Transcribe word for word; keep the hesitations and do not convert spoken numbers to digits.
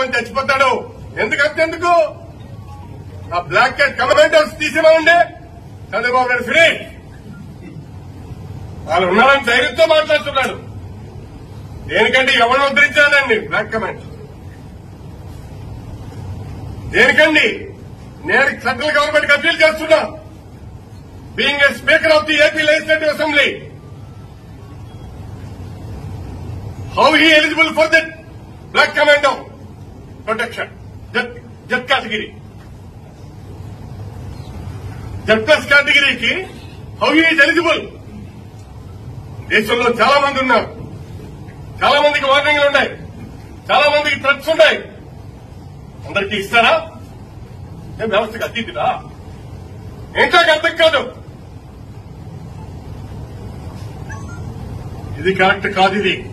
పట్టుకొని చచ్చిపోతాడు. ఎందుకంటే ఎందుకు ఆ బ్లాక్ క్యాట్ కమాండర్స్ తీసేమండి చంద్రబాబు నాయుడు ఫ్రీ. వాళ్ళు ఉన్నారని ధైర్యంతో మాట్లాడుతున్నాడు. దేనికంటే ఎవరు ఉద్ధరించాలండి బ్లాక్ కమాండర్? దేనికండి? నేను సెంట్రల్ గవర్నమెంట్ కి అప్పీల్ చేస్తున్నా. Being a speaker of the AP legislative assembly, how he eligible for that black commando protection, that that category, that plus category ki how he is eligible? దేశంలో చాలా మంది ఉన్నారు, చాలా మందికి వార్నింగ్లు ఉన్నాయి, చాలా మందికి థ్రెట్స్ ఉన్నాయి. అందరికీ ఇస్తారా? ఏం వ్యవస్థకు అతీతుడా? ఏంటో అర్థం కాదు. ఇది కరెక్ట్ కాదు. ఇది